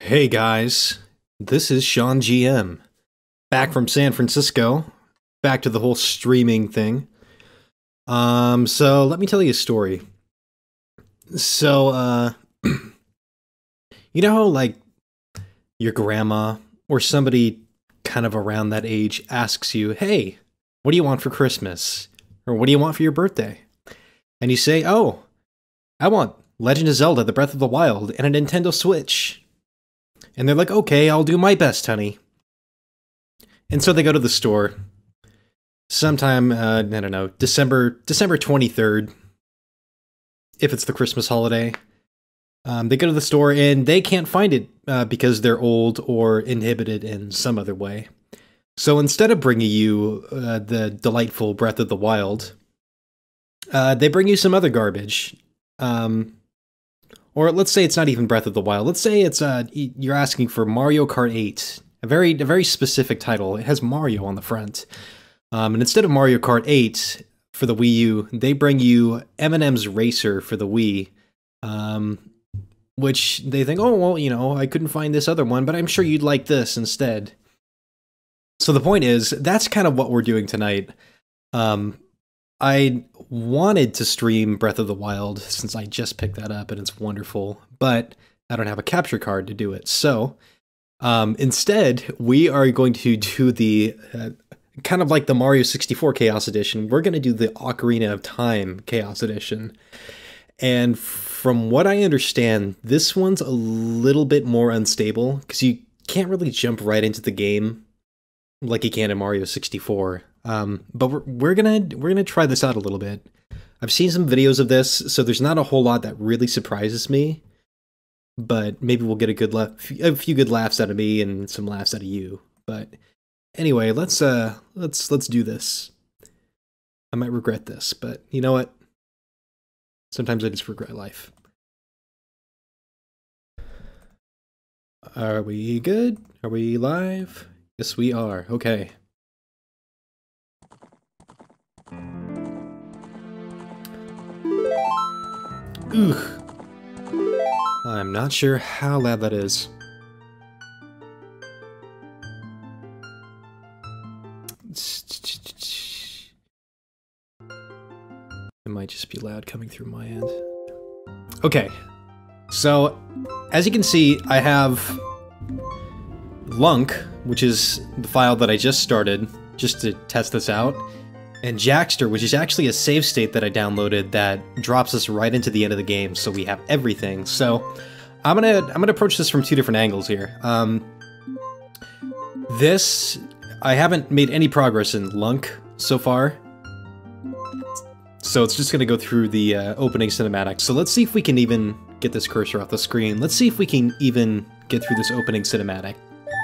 Hey guys, this is Sean GM, back from San Francisco, back to the whole streaming thing. So let me tell you a story. So, you know how, like, your grandma or somebody kind of around that age asks you, hey, what do you want for Christmas? Or what do you want for your birthday? And you say, oh, I want Legend of Zelda, The Breath of the Wild, and a Nintendo Switch. And they're like, okay, I'll do my best, honey. And so they go to the store. Sometime, I don't know, December 23rd, if it's the Christmas holiday. They go to the store and they can't find it because they're old or inhibited in some other way. So instead of bringing you the delightful Breath of the Wild, they bring you some other garbage. Or let's say it's not even Breath of the Wild. Let's say it's you're asking for Mario Kart 8, a very specific title. It has Mario on the front. And instead of Mario Kart 8 for the Wii U, they bring you Eminem's Racer for the Wii, which they think, oh, well, you know, I couldn't find this other one, but I'm sure you'd like this instead. So the point is, that's kind of what we're doing tonight. I wanted to stream Breath of the Wild since I just picked that up and it's wonderful, but I don't have a capture card to do it. So instead, we are going to do the kind of like the Mario 64 Chaos Edition. We're going to do the Ocarina of Time Chaos Edition. And from what I understand, this one's a little bit more unstable because you can't really jump right into the game like you can in Mario 64. But we're gonna try this out a little bit. I've seen some videos of this, so there's not a whole lot that really surprises me. But maybe we'll get a few good laughs out of me and some laughs out of you. But anyway, let's do this. I might regret this, but you know what? Sometimes I just regret life. Are we good? Are we live? Yes, we are. Okay. Ugh. I'm not sure how loud that is. It might just be loud coming through my end. Okay. So, as you can see, I have Lunk, which is the file that I just started, just to test this out. And Jackster, which is actually a save state that I downloaded that drops us right into the end of the game, so we have everything. So I'm gonna approach this from two different angles here. I haven't made any progress in Lunk so far, so it's just gonna go through the opening cinematic. So let's see if we can even get this cursor off the screen. Let's see if we can even get through this opening cinematic.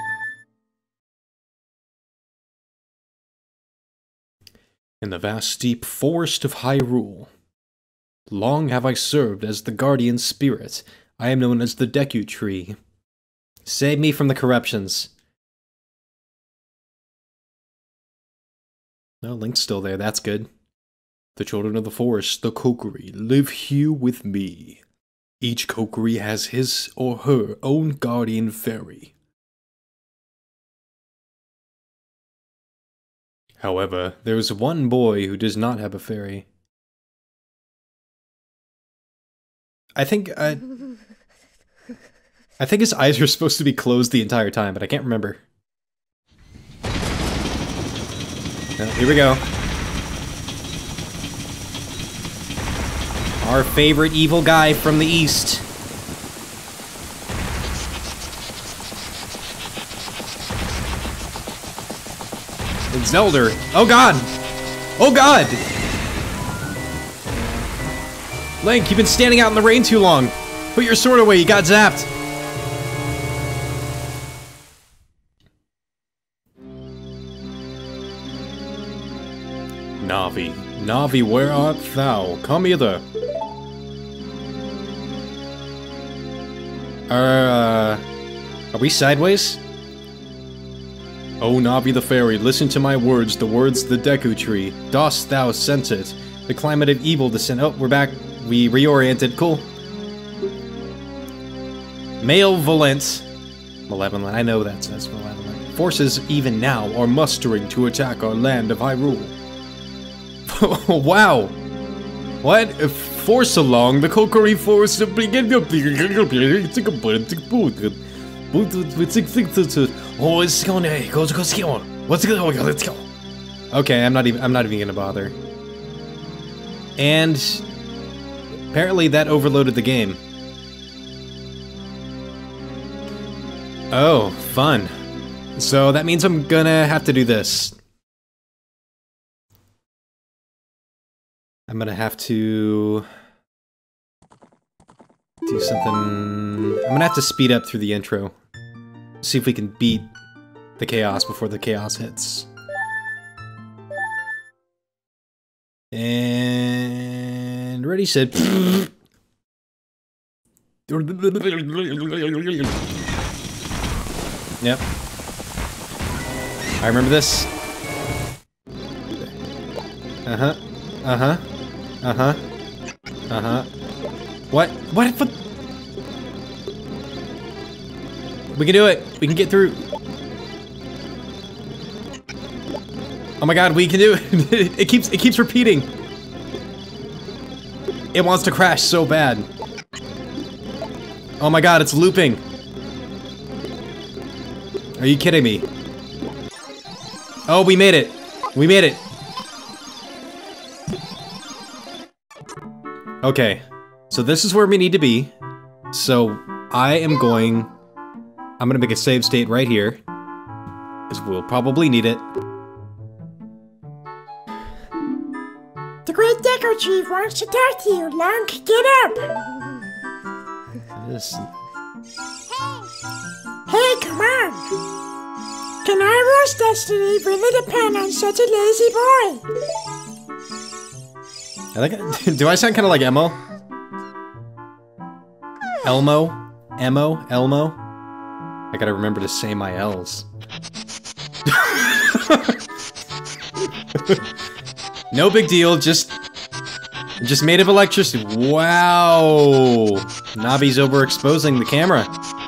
In the vast deep forest of Hyrule, long have I served as the guardian spirit. I am known as the Deku Tree. Save me from the corruptions. No, Link's still there, that's good. The children of the forest, the Kokiri, live here with me. Each Kokiri has his or her own guardian fairy. However, there is one boy who does not have a fairy. I think his eyes are supposed to be closed the entire time, but I can't remember. Here we go. Our favorite evil guy from the east. It's Zelda. Oh god! Oh god! Link, you've been standing out in the rain too long. Put your sword away, you got zapped. Navi, Navi, where art thou? Come hither. Are we sideways? O Navi the Fairy, listen to my words, the words of the Deku Tree. Dost thou sense it? The climate of evil descend. Oh, we're back. We reoriented. Cool. Malevolent. Malevolent. I know that says malevolent. Forces even now are mustering to attack our land of Hyrule. Wow! What? Force along the Kokiri Force to begin. Oh, it's going. Go. What's going on? Let's go. Okay, I'm not even gonna bother. And apparently that overloaded the game. Oh, fun. So that means I'm gonna have to do this. I'm gonna have to do something. I'm gonna have to speed up through the intro. See if we can beat the chaos before the chaos hits. And ready, set. Yep. I remember this. Uh-huh. Uh-huh. Uh-huh. Uh-huh. What? What? We can do it! We can get through! Oh my god, we can do it! It keeps repeating! It wants to crash so bad. Oh my god, it's looping! Are you kidding me? Oh, we made it! We made it! Okay, so this is where we need to be. So, I'm gonna make a save state right here. Because we'll probably need it. The Great Deco Chief wants to talk to you, Lunk. Get up! Hey, come on! Tomorrow's destiny really depend on such a lazy boy. I think. Do I sound kind of like Elmo? Elmo? I gotta remember to say my L's. No big deal. Just made of electricity. Wow. Nabi's overexposing the camera.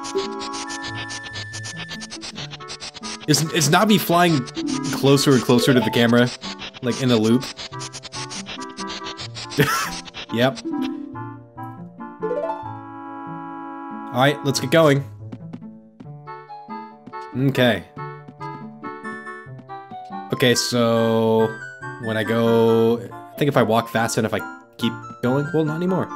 Is Nabi flying closer and closer to the camera? Like in a loop? Yep. Alright, let's get going. Okay. Okay, so... when I go... I think if I walk fast enough, I keep going? Well, not anymore.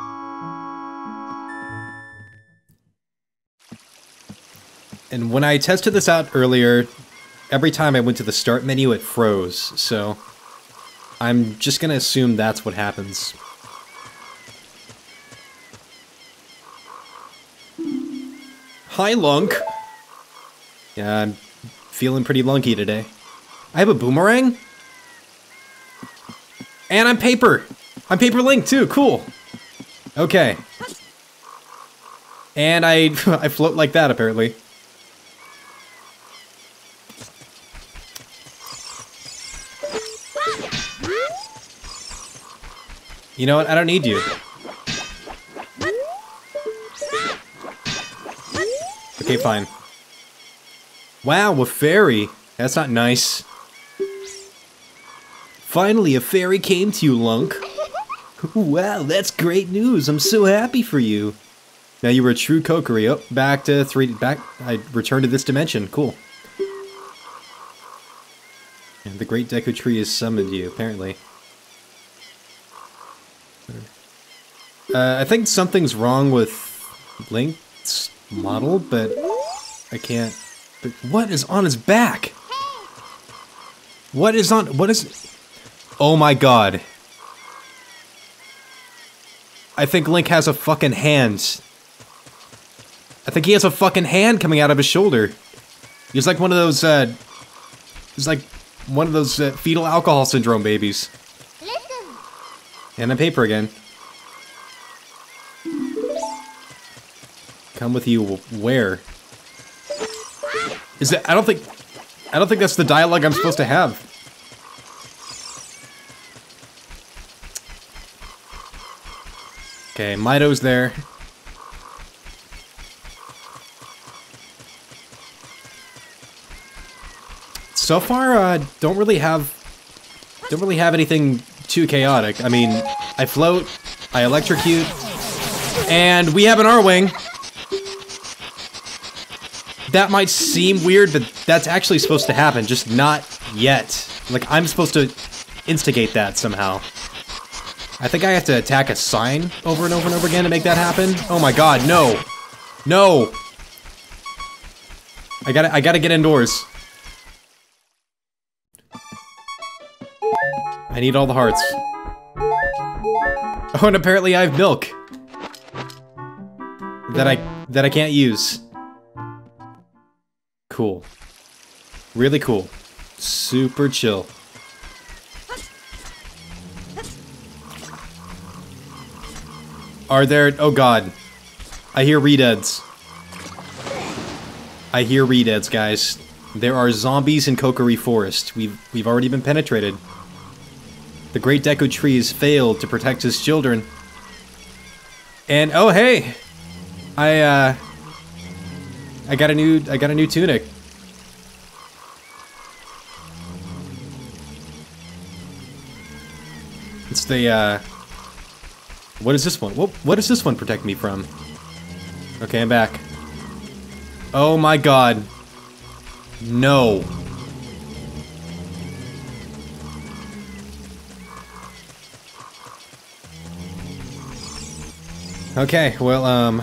And when I tested this out earlier, every time I went to the start menu, it froze, so... I'm just gonna assume that's what happens. Hi, Lunk! Yeah, I'm feeling pretty lunky today. I have a boomerang? And I'm paper! I'm Paper Link too, cool! Okay. And I float like that, apparently. You know what? I don't need you. Okay, fine. Wow, a fairy! That's not nice. Finally, a fairy came to you, Lunk. Wow, that's great news. I'm so happy for you. Now you were a true Kokiri. Oh, back to 3D. I returned to this dimension. Cool. And the Great Deku Tree has summoned you, apparently. I think something's wrong with Link's model, but I can't... But what is on his back? What is... Oh my god. I think Link has a fucking hand. I think he has a fucking hand coming out of his shoulder. He's like one of those, he's like one of those fetal alcohol syndrome babies. Listen. And I'm paper again. Come with you where? Is that? I don't think that's the dialogue I'm supposed to have. Okay, Mido's there. So far, don't really have anything too chaotic. I mean, I float, I electrocute, and we have an R-Wing. That might seem weird, but that's actually supposed to happen, just not yet. Like, I'm supposed to instigate that somehow. I think I have to attack a sign over and over and over again to make that happen. Oh my god, no! No! I gotta get indoors. I need all the hearts. Oh, and apparently I have milk. That I can't use. Cool. Really cool. Super chill. Are there... Oh god. I hear redeads. I hear redeads, guys. There are zombies in Kokiri Forest. We've already been penetrated. The Great Deku Tree has failed to protect his children. And oh hey! I got a new tunic. It's the what is this one? What does this one protect me from? Okay, I'm back. Oh my god. No. Okay, well,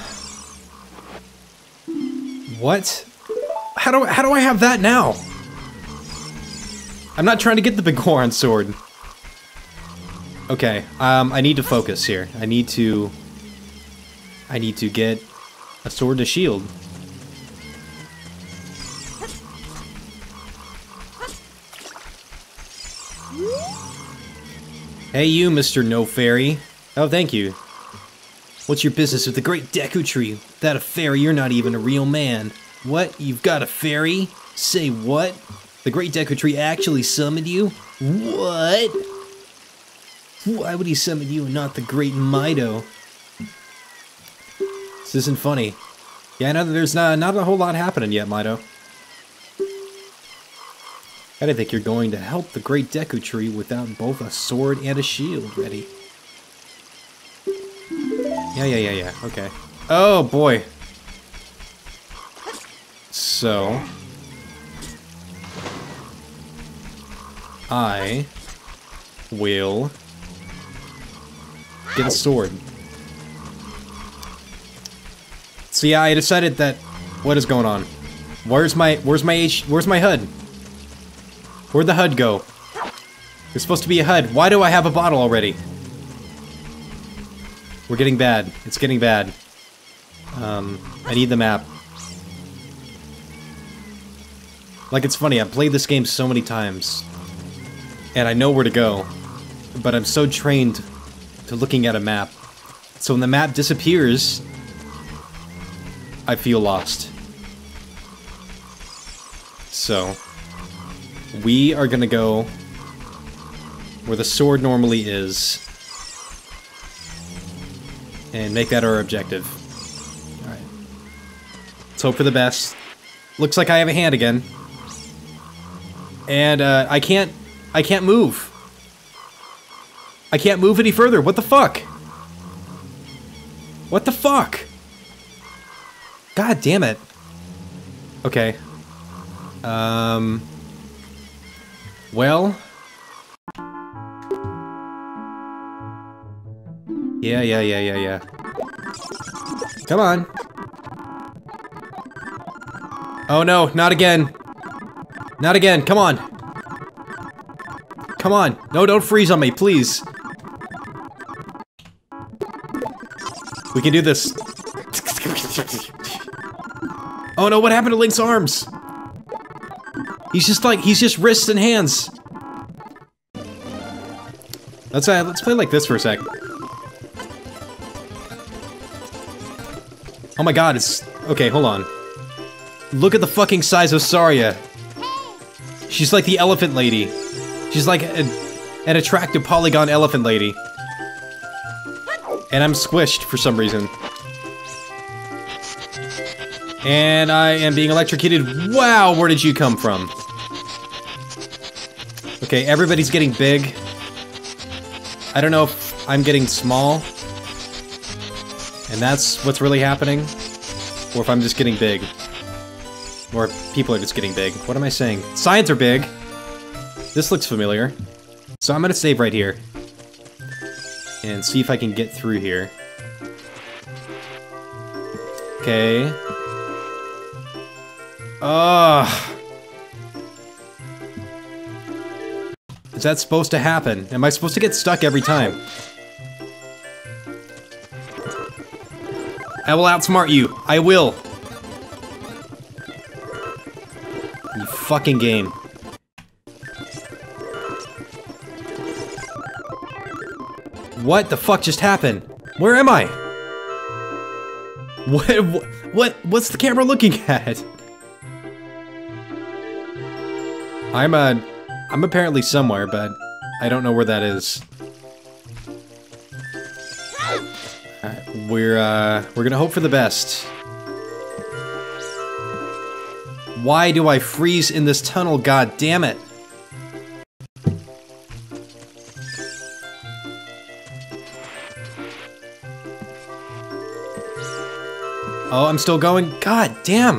what? How do I have that now? I'm not trying to get the big Goron sword. Okay, I need to focus here. I need to get a sword and a shield. Hey you, Mr. No Fairy. Oh, thank you. What's your business with the Great Deku Tree? Without a fairy, you're not even a real man. What? You've got a fairy? Say what? The Great Deku Tree actually summoned you? What? Why would he summon you and not the Great Mido? This isn't funny. Yeah, I know that there's not a whole lot happening yet, Mido. I didn't think you're going to help the Great Deku Tree without both a sword and a shield ready. Yeah, okay. Oh, boy. So... I... will... get a sword. So yeah, I decided that... What is going on? Where's my HUD? Where'd the HUD go? There's supposed to be a HUD. Why do I have a bottle already? We're getting bad. It's getting bad. I need the map. Like, it's funny, I've played this game so many times. And I know where to go. But I'm so trained to looking at a map. So when the map disappears, I feel lost. So, we are gonna go where the sword normally is. And make that our objective. Alright. Let's hope for the best. Looks like I have a hand again. And, I can't move. I can't move any further. What the fuck? What the fuck? God damn it. Okay. Well. Yeah. Come on. Oh no, not again. Not again, come on. Come on. No, don't freeze on me, please. We can do this. Oh no, what happened to Link's arms? He's just wrists and hands. Let's play like this for a sec. Oh my god, it's... Okay, hold on. Look at the fucking size of Saria. She's like the elephant lady. She's like an attractive polygon elephant lady. And I'm squished for some reason. And I am being electrocuted. Wow, where did you come from? Okay, everybody's getting big. I don't know if I'm getting small, and that's what's really happening, or if I'm just getting big. Or if people are just getting big. What am I saying? Signs are big! This looks familiar. So I'm gonna save right here. And see if I can get through here. Okay. Ugh. Is that supposed to happen? Am I supposed to get stuck every time? I will outsmart you. I will. You fucking game. What the fuck just happened? Where am I? What's the camera looking at? I'm apparently somewhere, but I don't know where that is. We're gonna hope for the best. Why do I freeze in this tunnel? God damn it! Oh, I'm still going? God damn!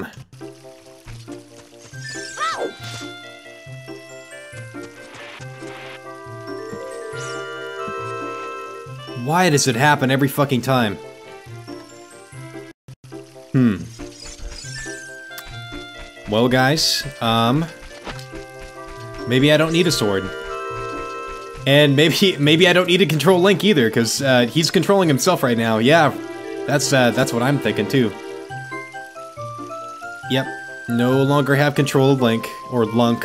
Why does it happen every fucking time? Well, guys, maybe I don't need a sword. And maybe I don't need to control Link either, because he's controlling himself right now. Yeah, that's what I'm thinking too. Yep, no longer have control of Link, or Lunk.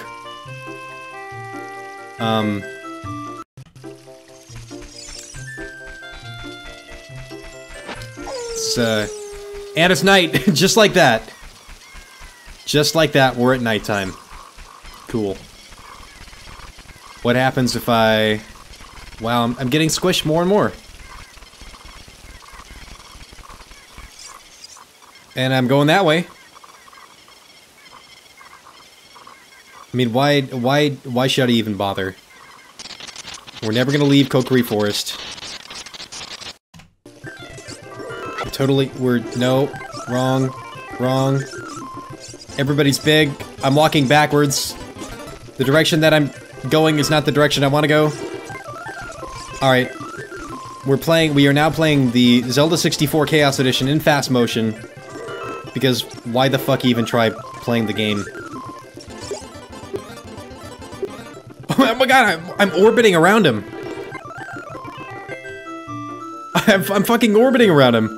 And it's night, just like that. Just like that, we're at nighttime. Cool. What happens if I... Wow, I'm getting squished more and more. And I'm going that way. I mean, why should I even bother? We're never gonna leave Kokiri Forest. No, wrong. Everybody's big. I'm walking backwards. The direction that I'm going is not the direction I want to go. Alright. We are now playing the Zelda 64 Chaos Edition in fast motion. Because why the fuck even try playing the game? Oh my god, I'm orbiting around him. I'm fucking orbiting around him.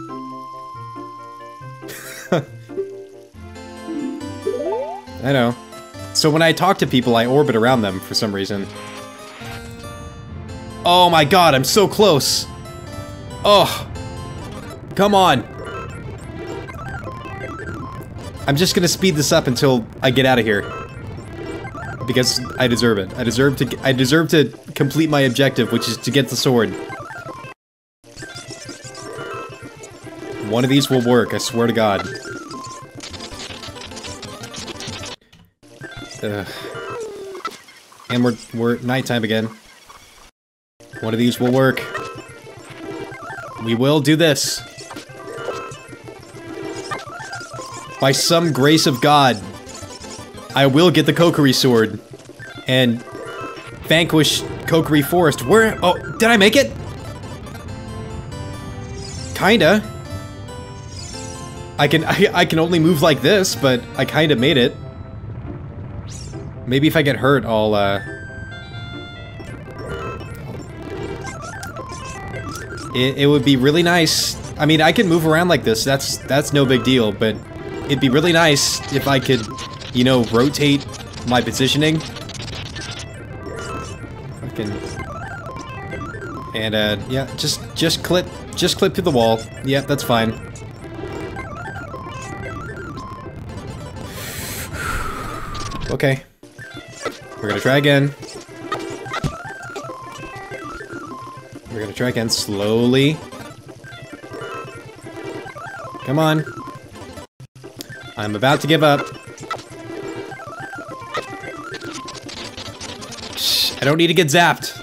I know. So when I talk to people, I orbit around them for some reason. Oh my god, I'm so close! Oh! Come on! I'm just gonna speed this up until I get out of here. Because I deserve it. I deserve to complete my objective, which is to get the sword. One of these will work, I swear to god. And we're nighttime again. One of these will work. We will do this. By some grace of God, I will get the Kokiri sword and vanquish Kokiri Forest. Where? Oh, did I make it? Kinda. I can only move like this, but I kinda made it. Maybe if I get hurt, I'll, It would be really nice. I mean, I can move around like this, that's no big deal, but it'd be really nice if I could, you know, rotate my positioning. And, yeah, just clip to the wall. Yep, that's fine. Okay. We're gonna try again. We're gonna try again slowly. Come on. I'm about to give up. I don't need to get zapped.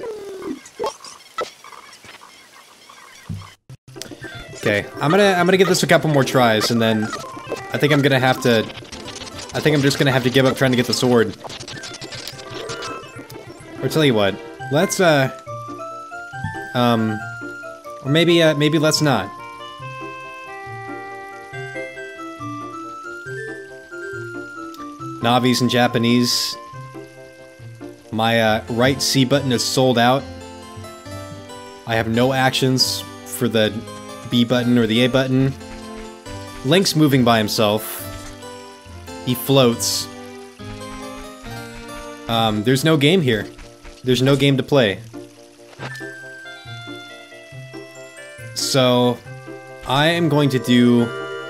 Okay, I'm gonna give this a couple more tries, and then I think I'm just gonna have to give up trying to get the sword. Or tell you what, let's or maybe let's not. Navi's in Japanese. My right C button is sold out. I have no actions for the B button or the A button. Link's moving by himself. He floats. There's no game here. There's no game to play. So, I am going to do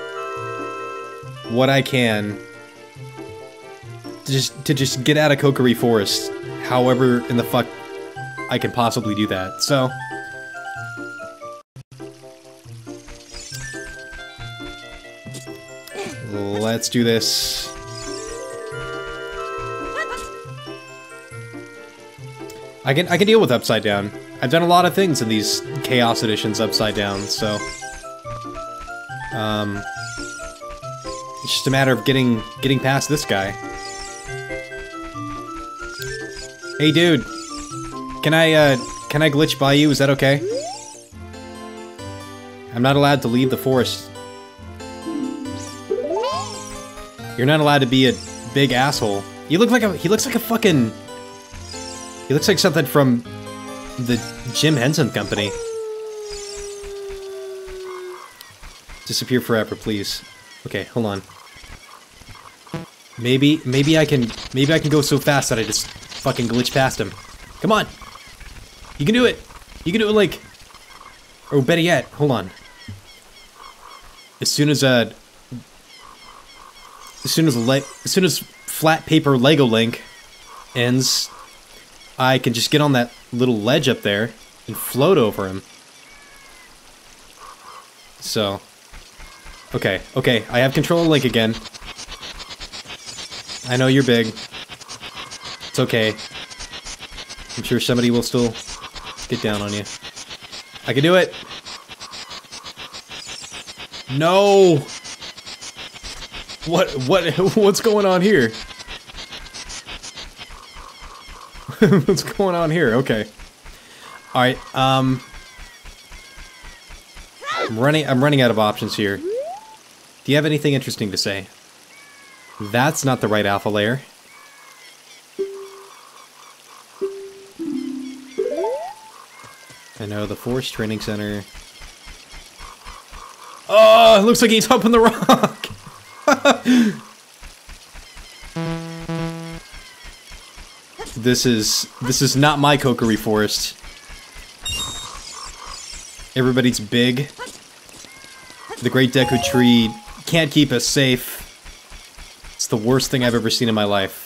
what I can to just get out of Kokiri Forest, however in the fuck I can possibly do that. So, let's do this. I can deal with Upside Down. I've done a lot of things in these Chaos Editions Upside Down, so it's just a matter of getting past this guy. Hey dude, can I glitch by you? Is that okay? I'm not allowed to leave the forest. You're not allowed to be a big asshole. He looks like a fucking... He looks like something from the Jim Henson Company. Disappear forever, please. Okay, hold on. Maybe I can go so fast that I just fucking glitch past him. Come on! You can do it! You can do it, like... Or better yet, hold on. As soon as flat paper Lego Link ends, I can just get on that little ledge up there and float over him. So, okay, I have control of Link again. I know you're big. It's okay. I'm sure somebody will still get down on you. I can do it! No! What's going on here? What's going on here? Okay. Alright, I'm running out of options here. Do you have anything interesting to say? That's not the right alpha layer. I know, the Force Training Center. Oh, it looks like he's up on the rock! This is not my Kokiri Forest. Everybody's big. The Great Deku Tree can't keep us safe. It's the worst thing I've ever seen in my life.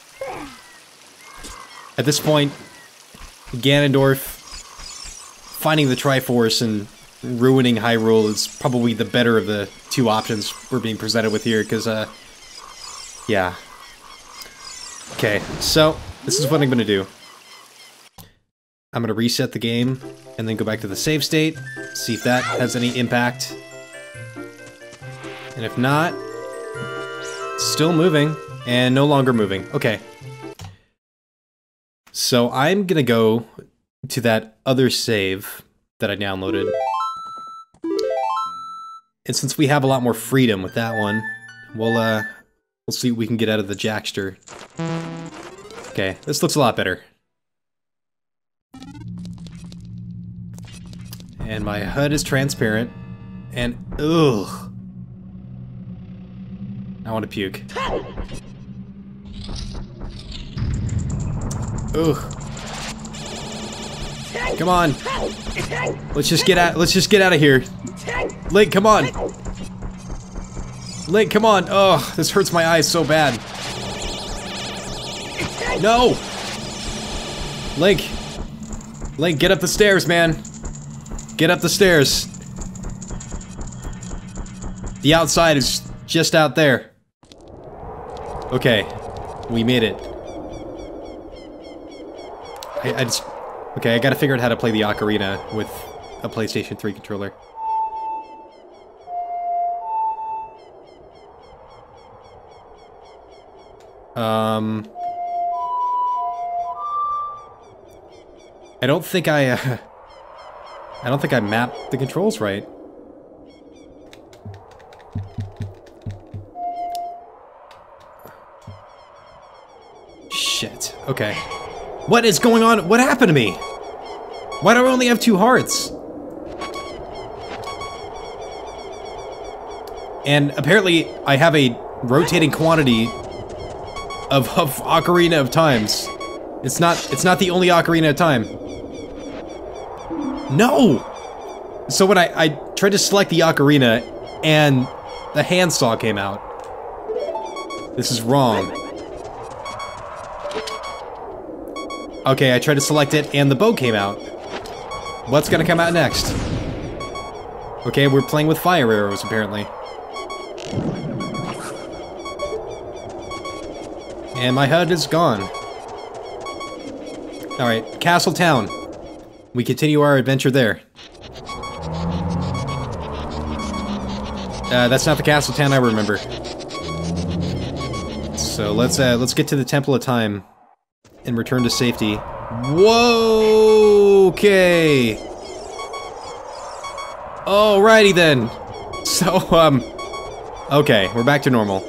At this point, Ganondorf finding the Triforce and ruining Hyrule is probably the better of the two options we're being presented with here, because, yeah. Okay, so, this is what I'm gonna do. I'm gonna reset the game, and then go back to the save state, see if that has any impact. And if not, still moving, and no longer moving. Okay. So I'm gonna go to that other save that I downloaded. And since we have a lot more freedom with that one, we'll see what we can get out of the Jackster. Okay, this looks a lot better. And my HUD is transparent. And, ugh. I want to puke. Ugh. Come on. Let's just get out of here. Link, come on. Link, come on. Oh, this hurts my eyes so bad. No. Link. Link, get up the stairs, man. Get up the stairs. The outside is just out there. Okay. We made it. I just... Okay, I gotta figure out how to play the Ocarina with a PlayStation 3 controller. I don't think I don't think I mapped the controls right. Shit. Okay. What is going on? What happened to me? Why do I only have 2 hearts? And apparently I have a rotating quantity of Ocarina of Times. It's not the only Ocarina of Time. No! So when I tried to select the Ocarina and the handsaw came out. This is wrong. Okay, I tried to select it and the bow came out. What's gonna come out next? Okay, we're playing with fire arrows apparently. And my HUD is gone. Alright, Castle Town. We continue our adventure there. That's not the Castle Town I remember. So let's get to the Temple of Time and return to safety. Whoa! Okay. Alrighty then. So, okay, we're back to normal.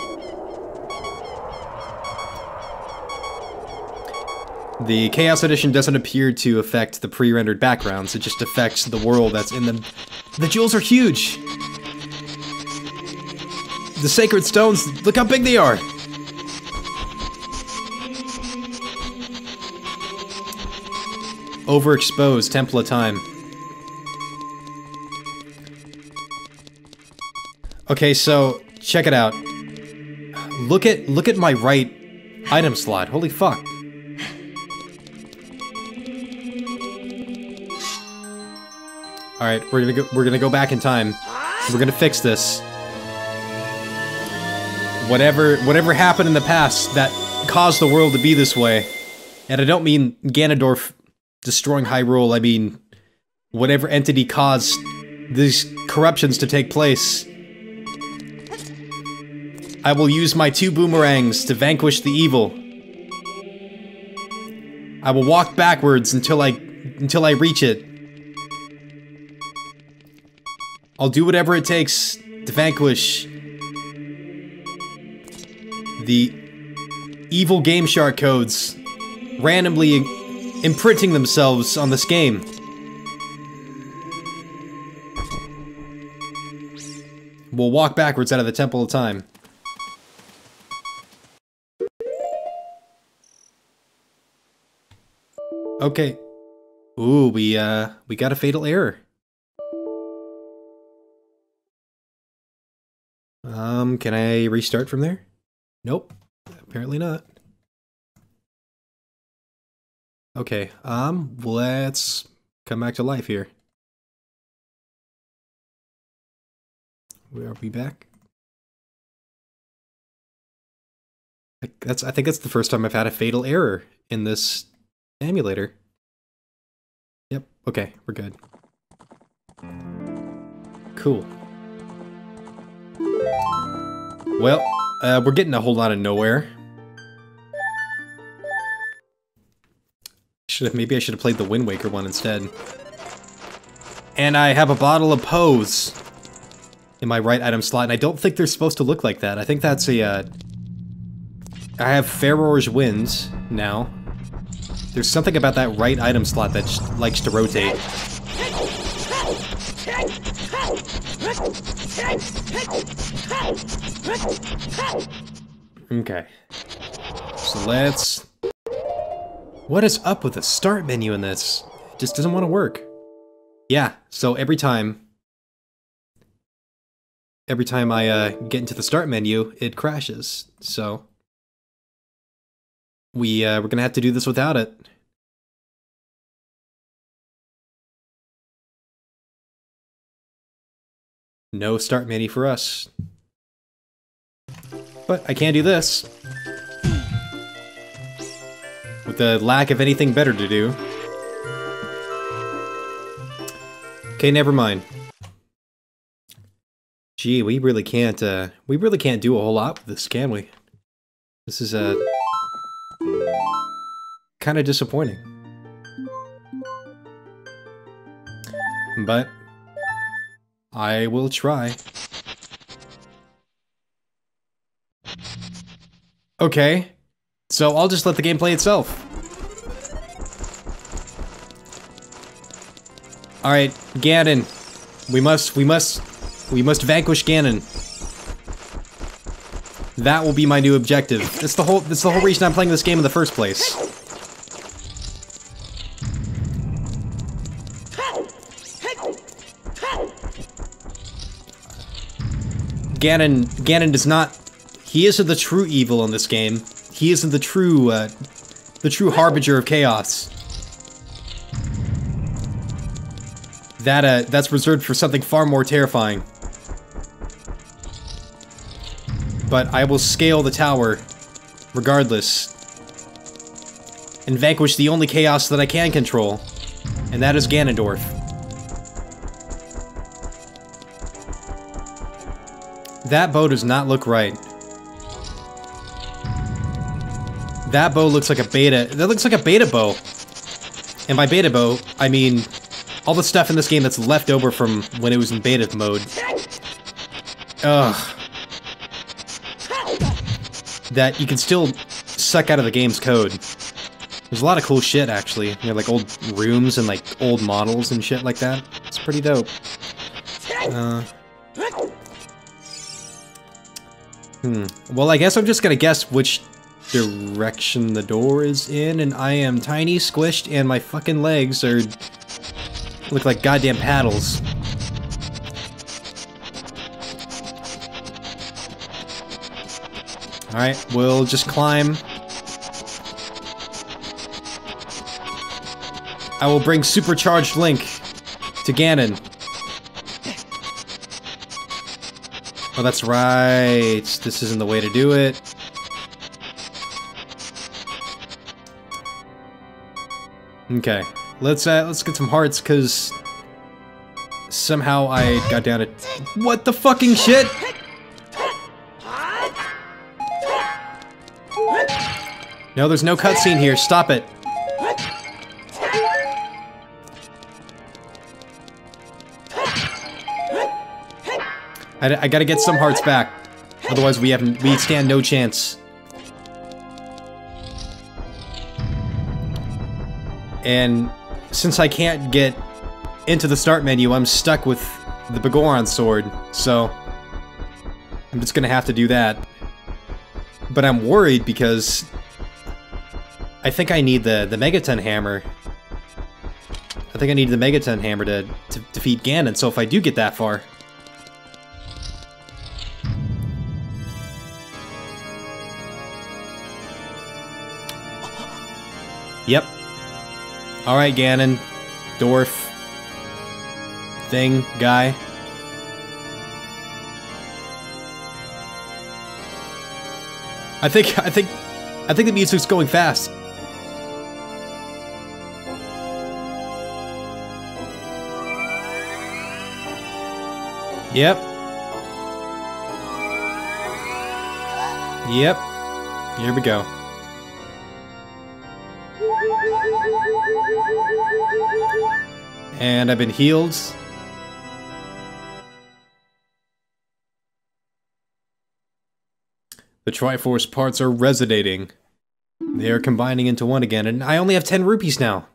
The Chaos Edition doesn't appear to affect the pre-rendered backgrounds, it just affects the world that's in them. The jewels are huge! The sacred stones, look how big they are! Overexposed Temple of Time. Okay, so, check it out. Look at my right item slot, holy fuck. Alright, we're gonna go back in time. We're gonna fix this. Whatever happened in the past that caused the world to be this way. And I don't mean Ganondorf destroying Hyrule, I mean whatever entity caused these corruptions to take place. I will use my 2 boomerangs to vanquish the evil. I will walk backwards until I reach it. I'll do whatever it takes to vanquish the evil Game Shark codes randomly imprinting themselves on this game. We'll walk backwards out of the Temple of Time. Okay. Ooh, we got a fatal error. Can I restart from there? Nope. Apparently not. Okay, let's come back to life here. Where are we back? I think that's the first time I've had a fatal error in this emulator. Yep, okay, we're good. Cool. Well, we're getting a whole lot of nowhere. Maybe I should have played the Wind Waker one instead. And I have a bottle of Pose in my right item slot, and I don't think they're supposed to look like that. I think that's a, I have Faror's Wind now. There's something about that right item slot that likes to rotate. Okay. So let's... What is up with the start menu in this? It just doesn't want to work. Yeah, so every time I get into the start menu, it crashes. So we're gonna have to do this without it. No start menu for us. But I can do this. with the lack of anything better to do. Okay, never mind. Gee, we really can't do a whole lot with this, can we? This is kind of disappointing. But I will try. Okay, so I'll just let the game play itself. All right, Ganon, we must vanquish Ganon. That will be my new objective. That's the whole reason I'm playing this game in the first place. Ganon does not. He isn't the true evil in this game. He isn't the true harbinger of chaos. That's reserved for something far more terrifying. But I will scale the tower, regardless, and vanquish the only chaos that I can control, and that is Ganondorf. That bow does not look right. That bow looks like a beta. That looks like a beta bow. And by beta bow, I mean all the stuff in this game that's left over from when it was in beta mode. Ugh. That you can still suck out of the game's code. There's a lot of cool shit, actually. You know, like old rooms and like old models and shit like that. It's pretty dope. Well, I guess I'm just gonna guess which direction the door is in, and I am tiny, squished, and my fucking legs look like goddamn paddles. Alright, we'll just climb. I will bring supercharged Link to Ganon. Oh, that's right. This isn't the way to do it. Okay, let's get some hearts, cause somehow I got down to what the fucking shit? No, there's no cutscene here. Stop it. I gotta get some hearts back, otherwise we stand no chance. And since I can't get into the start menu, I'm stuck with the Begoron sword, so I'm just gonna have to do that. But I'm worried because I think I need the Megaton Hammer. I think I need the Megaton Hammer to defeat Ganon, so if I do get that far... Yep. Alright, Ganon. Dwarf. Thing. Guy. I think the music's going fast. Yep. Yep. Here we go. And I've been healed. The Triforce parts are resonating. They are combining into one again, and I only have 10 rupees now.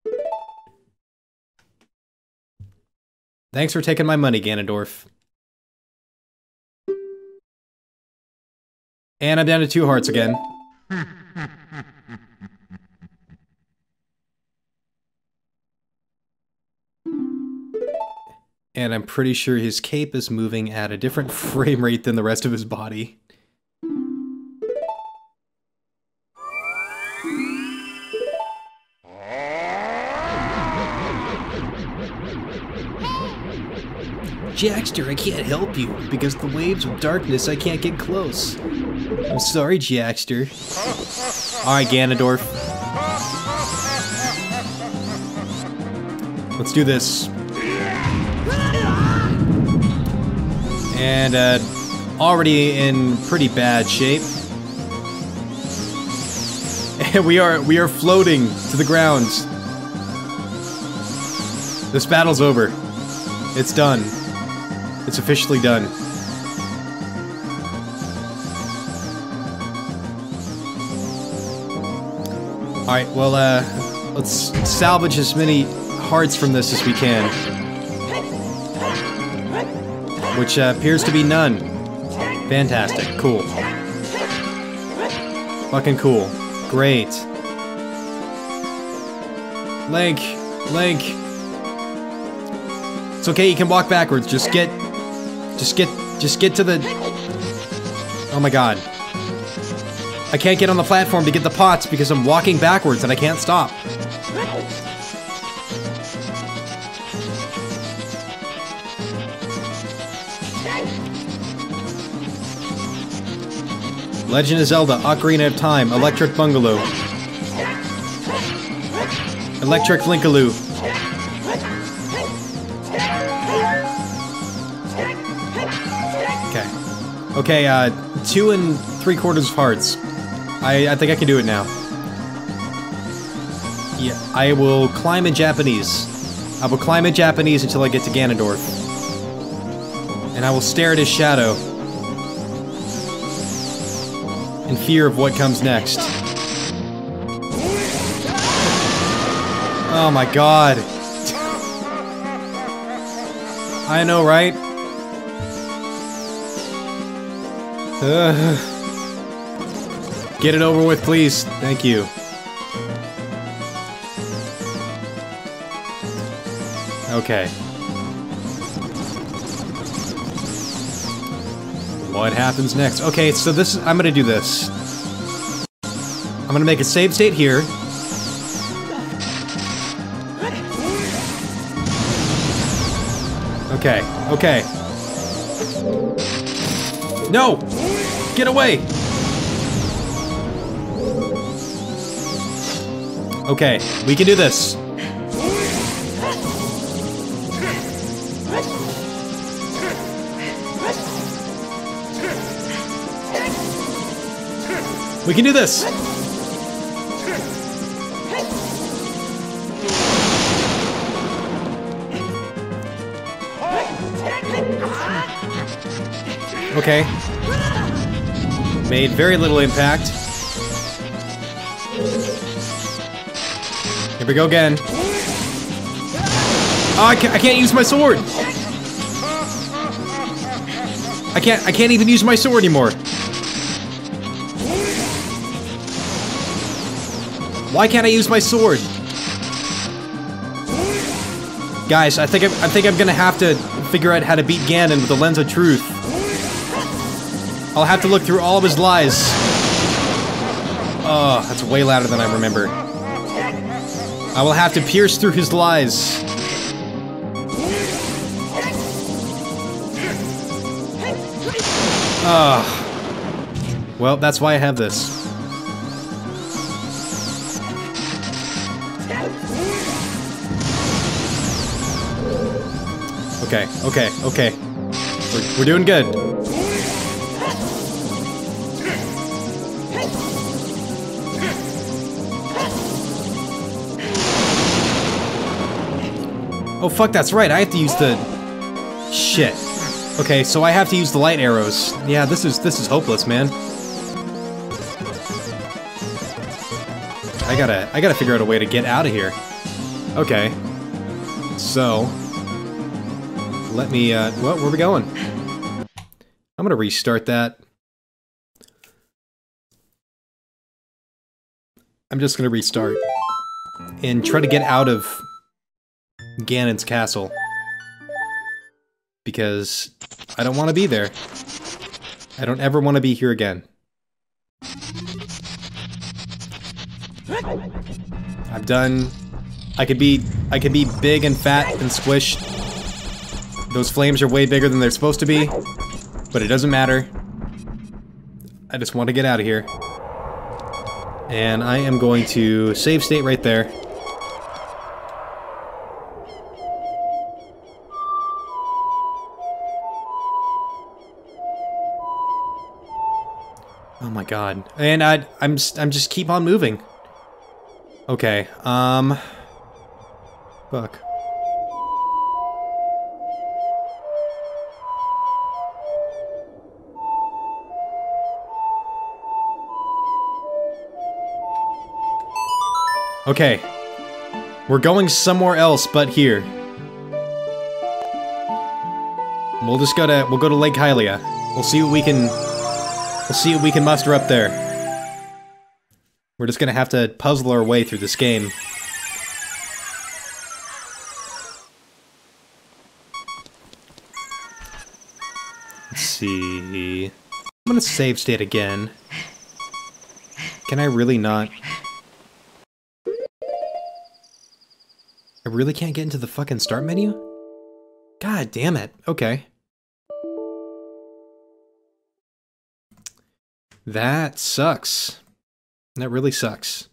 Thanks for taking my money, Ganondorf. And I'm down to 2 hearts again. And I'm pretty sure his cape is moving at a different frame rate than the rest of his body. Jackster, I can't help you. Because the waves of darkness, I can't get close. I'm sorry, Jackster. Alright, Ganondorf. Let's do this. And, already in pretty bad shape. And we are floating to the ground. This battle's over. It's done. It's officially done. Alright, well, let's salvage as many hearts from this as we can. Which, appears to be none. Fantastic. Cool. Fucking cool. Great. Link! Link! It's okay, you can walk backwards. Just get to the... Oh my god. I can't get on the platform to get the pots because I'm walking backwards and I can't stop. Legend of Zelda, Ocarina of Time, Electric Bungalow. Electric Linkaloo. Okay. Okay, 2 3/4 hearts. I think I can do it now. Yeah, I will climb in Japanese. I will climb in Japanese until I get to Ganondorf. And I will stare at his shadow. In fear of what comes next. Oh my god. I know, right? Get it over with, please. Thank you. Okay. What happens next? Okay, so this is... I'm gonna do this. I'm gonna make a save state here. Okay, okay. No! Get away! Okay, we can do this. We can do this! Okay. Made very little impact. Here we go again. Oh, I can't use my sword! I can't even use my sword anymore. Why can't I use my sword? Guys, I think I'm gonna have to figure out how to beat Ganon with the lens of truth. I'll have to look through all of his lies. Oh, that's way louder than I remember. I will have to pierce through his lies. Well, that's why I have this. Okay, okay, okay. We're doing good. Oh fuck, that's right, I have to use the... Shit. Okay, so I have to use the light arrows. Yeah, this is hopeless, man. I gotta figure out a way to get out of here. Okay. So... Let me, well, where are we going? I'm gonna restart that. I'm just gonna restart. And try to get out of Ganon's castle. Because I don't want to be there. I don't ever want to be here again. I'm done. I could be big and fat and squished. Those flames are way bigger than they're supposed to be, but it doesn't matter. I just want to get out of here. And I am going to save state right there. my god. And I'm just keep on moving. Okay, fuck. Okay. We're going somewhere else but here. We'll go to Lake Hylia. We'll see what we can muster up there. We're just gonna have to puzzle our way through this game. Let's see. I'm gonna save state again. Can I really not? I really can't get into the fucking start menu? God damn it. Okay. That sucks. That really sucks.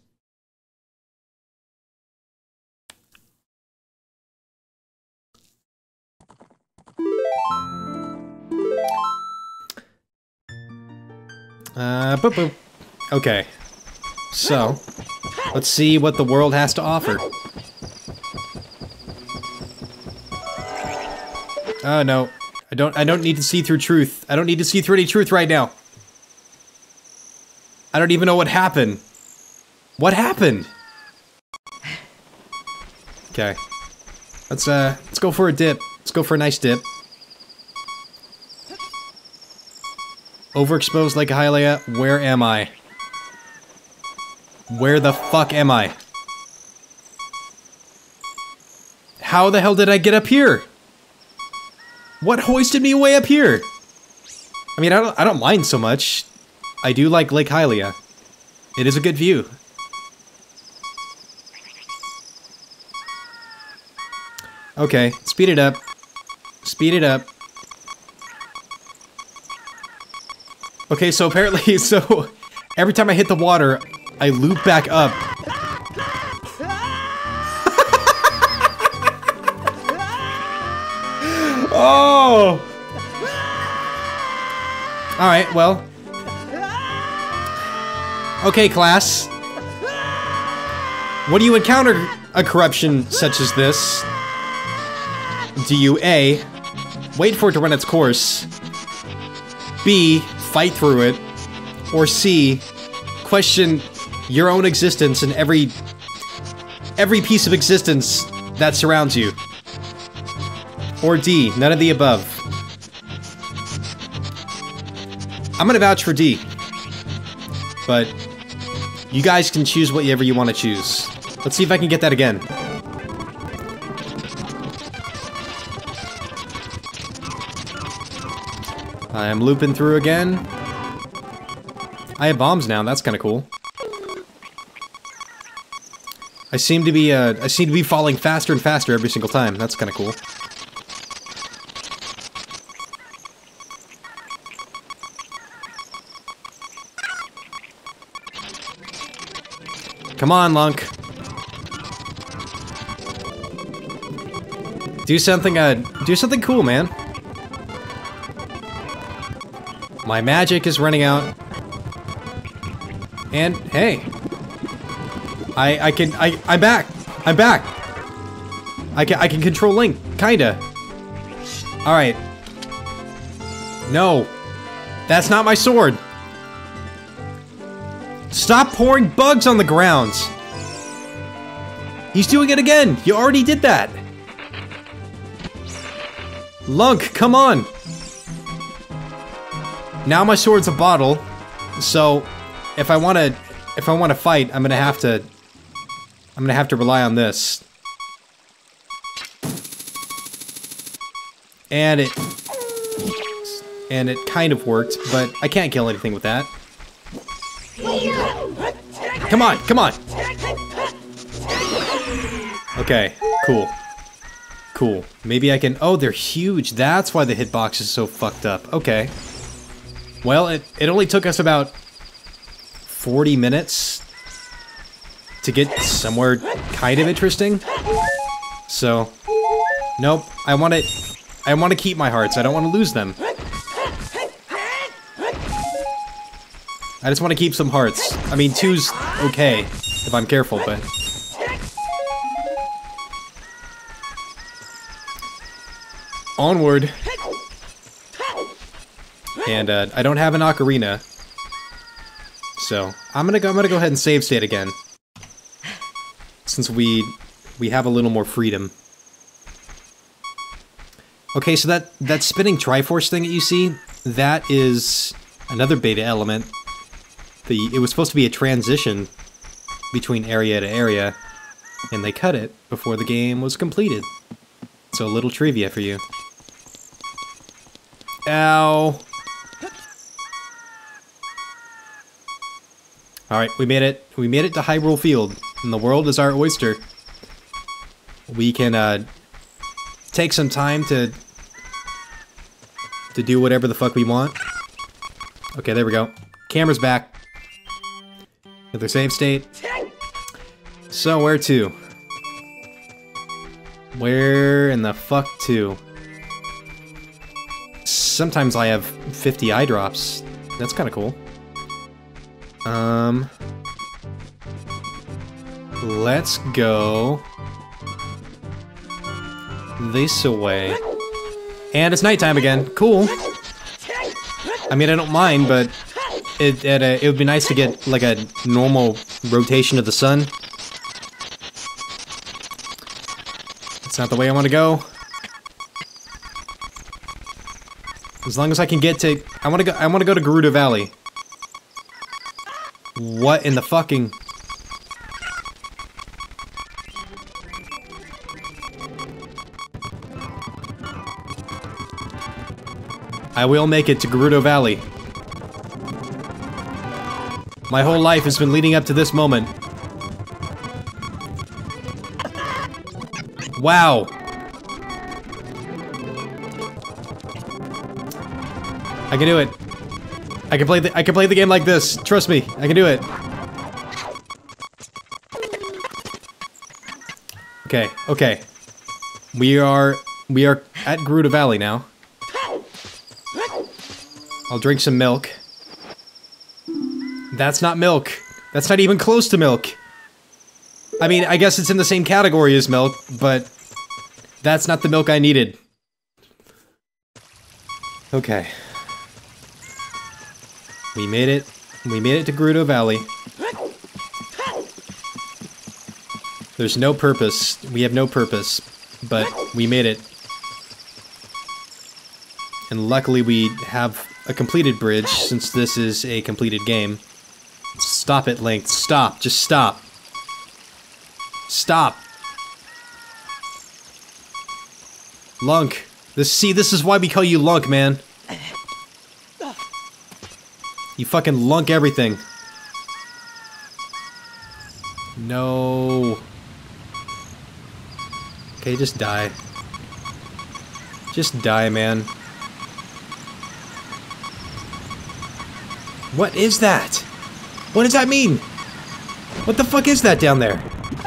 Boop boop. Okay. So, let's see what the world has to offer. Oh no. I don't need to see through truth. I don't need to see through any truth right now. I don't even know what happened. What happened? Okay. Let's go for a dip. Let's go for a nice dip. Overexposed Lake Hylia. Where am I? Where the fuck am I? How the hell did I get up here? What hoisted me way up here? I mean, I don't mind so much. I do like Lake Hylia. It is a good view. Okay, speed it up. Speed it up. Okay, so apparently, so every time I hit the water, I loop back up. Oh! Alright, well. Okay, class. When you encounter a corruption such as this, do you A, wait for it to run its course, B, fight through it, or C, question your own existence and every piece of existence that surrounds you? Or D, none of the above? I'm gonna vouch for D. But you guys can choose whatever you want to choose. Let's see if I can get that again. I'm looping through again. I have bombs now, that's kinda cool. I seem to be falling faster and faster every single time, that's kinda cool. Come on, Lunk. Do something cool, man. My magic is running out. And, hey. I'm back. I'm back. I can control Link, kinda. Alright. No. That's not my sword. Stop pouring bugs on the ground! He's doing it again! You already did that! Lunk, come on! Now my sword's a bottle, so if I wanna fight, I'm gonna have to rely on this. And it kind of worked, but I can't kill anything with that. Come on, come on! Okay, cool. Cool. Maybe I can... Oh, they're huge. That's why the hitbox is so fucked up. Okay. Well, it only took us about 40 minutes to get somewhere kind of interesting. So, nope. I want to keep my hearts. I don't want to lose them. I just want to keep some hearts. I mean, 2's okay, if I'm careful, but... Onward. And, I don't have an ocarina. So, I'm gonna go ahead and save state again. Since we have a little more freedom. Okay, so that spinning Triforce thing that you see, that is another beta element. It was supposed to be a transition between area to area, and they cut it before the game was completed. So a little trivia for you. Ow! Alright, we made it. We made it to Hyrule Field, and the world is our oyster. We can, take some time to do whatever the fuck we want. Okay, there we go. Camera's back. Another save state. So, where to? Where in the fuck to? Sometimes I have 50 eye drops. That's kind of cool. Let's go this way. And it's nighttime again. Cool. I mean, I don't mind, but it would be nice to get like a normal rotation of the sun. That's not the way I want to go. As long as I can get to, I want to go to Gerudo Valley. What in the fucking? I will make it to Gerudo Valley. My whole life has been leading up to this moment. Wow. I can do it. I can play the game like this. Trust me, I can do it. Okay, okay. We are at Gerudo Valley now. I'll drink some milk. That's not milk. That's not even close to milk. I mean, I guess it's in the same category as milk, but that's not the milk I needed. Okay. We made it. We made it to Gerudo Valley. There's no purpose. We have no purpose, but we made it. And luckily we have a completed bridge, since this is a completed game. Stop it, Link. Stop. Just stop. Stop. Lunk. This is why we call you Lunk, man. You fucking lunk everything. No. Okay, just die. Just die, man. What is that? What does that mean? What the fuck is that down there?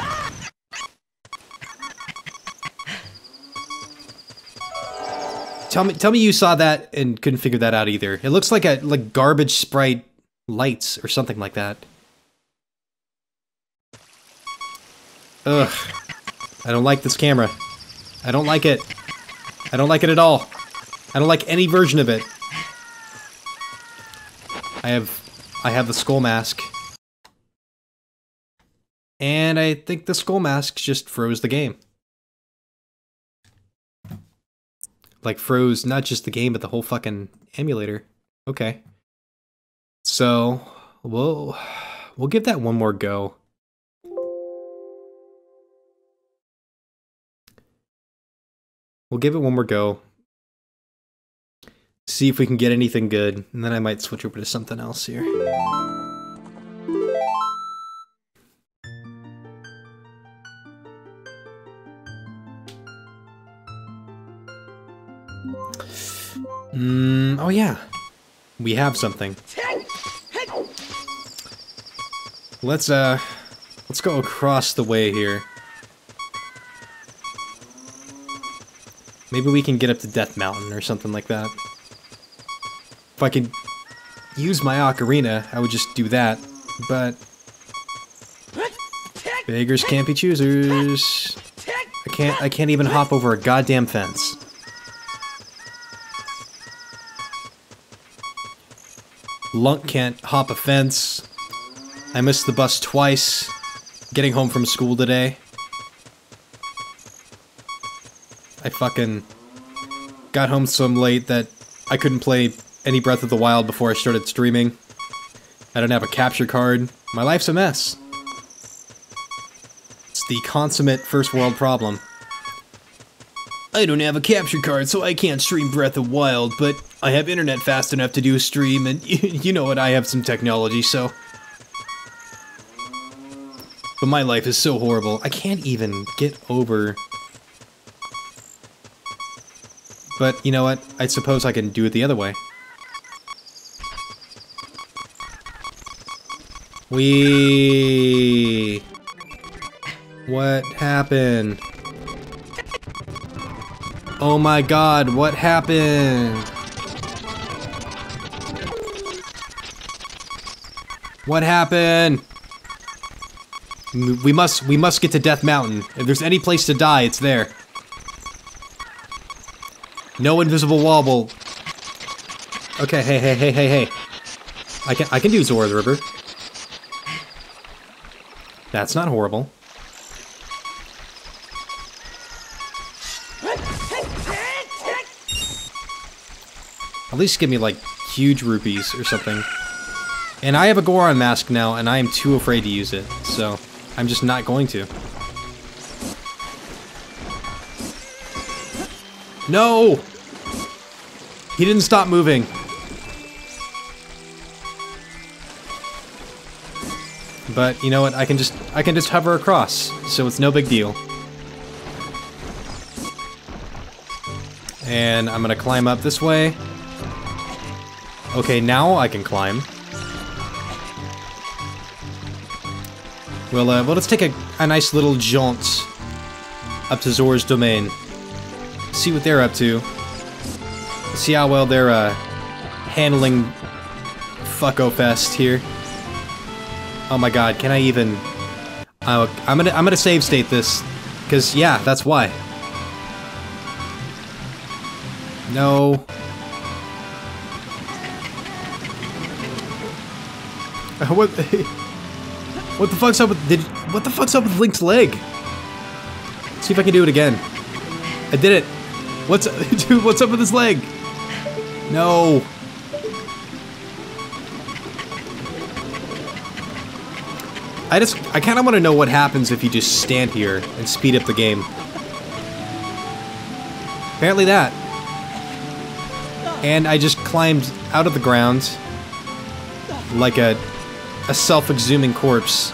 Tell me you saw that and couldn't figure that out either. It looks like garbage sprite lights or something like that. Ugh. I don't like this camera. I don't like it. I don't like it at all. I don't like any version of it. I have the skull mask. And I think the skull mask just froze the game. Like, froze not just the game, but the whole fucking emulator. Okay. So, we'll give that one more go. We'll give it one more go. See if we can get anything good, and then I might switch over to something else here. Oh yeah. We have something. Let's go across the way here. Maybe we can get up to Death Mountain or something like that. If use my ocarina, I would just do that. But beggars can't be choosers. I can't even hop over a goddamn fence. Lunk can't hop a fence. I missed the bus twice getting home from school today. I fucking got home so late that I couldn't play any Breath of the Wild before I started streaming. I don't have a capture card. My life's a mess. It's the consummate first world problem. I don't have a capture card, so I can't stream Breath of Wild, but I have internet fast enough to do a stream, and you know what, I have some technology, so... But my life is so horrible. I can't even get over... But, you know what, I suppose I can do it the other way. What happened? Oh my god, what happened? What happened? We must get to Death Mountain. If there's any place to die, it's there. No invisible wall will... Okay, hey. I can do Zora's River. That's not horrible. At least give me, like, huge rupees or something. And I have a Goron mask now, and I am too afraid to use it, so I'm just not going to. No! He didn't stop moving. But you know what? I can just hover across, so it's no big deal. And I'm gonna climb up this way. Okay, now I can climb. Well, let's take a nice little jaunt up to Zora's domain. See what they're up to. See how well they're handling Fucko Fest here. Oh my god, can I even... I'm gonna save state this, because yeah, that's why. No. What the fuck's up with... what the fuck's up with Link's leg? See if I can do it again. I did it. Dude, what's up with his leg? No. I kind of want to know what happens if you just stand here and speed up the game. Apparently that. And I just climbed out of the ground like a self-exhuming corpse.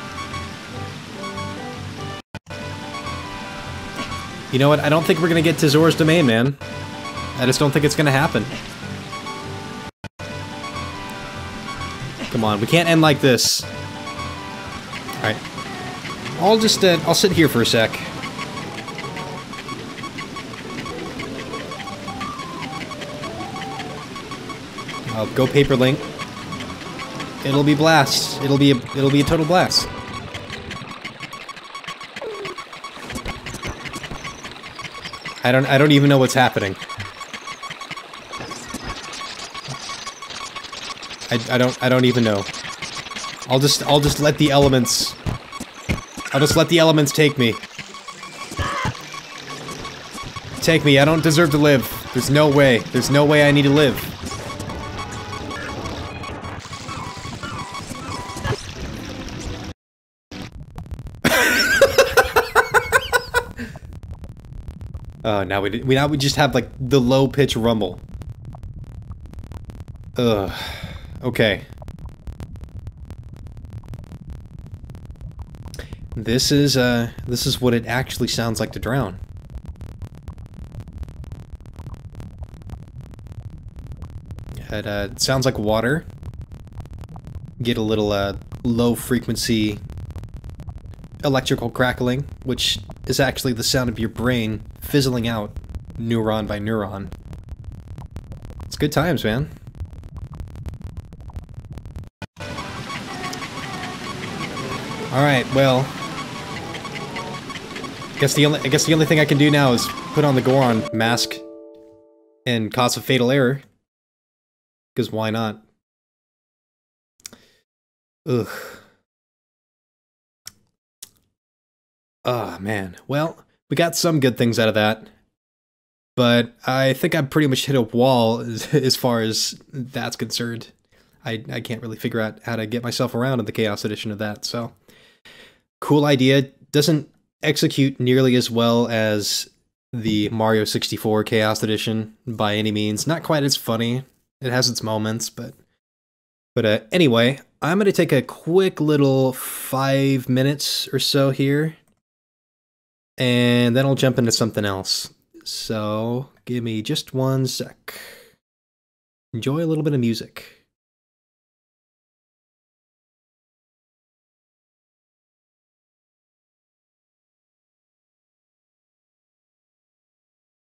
You know what? I don't think we're gonna get to Zora's domain, man. I just don't think it's gonna happen. Come on, we can't end like this. Alright. I'll sit here for a sec. I'll go Paper Link. It'll be blast. It'll be a total blast. I don't even know what's happening. I don't even know. I'll just let the elements... I'll just let the elements take me. Take me, I don't deserve to live. There's no way. There's no way I need to live. Oh, now we just have, like, the low-pitch rumble. Ugh. Okay. This is what it actually sounds like to drown. It sounds like water. Get a little, low-frequency electrical crackling, which is actually the sound of your brain fizzling out, neuron by neuron. It's good times, man. All right, well, I guess the only thing I can do now is put on the Goron mask and cause a fatal error. Because why not? Ugh. Oh, man. Well, we got some good things out of that. But I think I pretty much hit a wall as far as that's concerned. I can't really figure out how to get myself around in the Chaos Edition of that, so... Cool idea. Doesn't execute nearly as well as the Mario 64 Chaos Edition by any means. Not quite as funny. It has its moments, but anyway, I'm going to take a quick little 5 minutes or so here, and then I'll jump into something else. So, give me just 1 sec. Enjoy a little bit of music.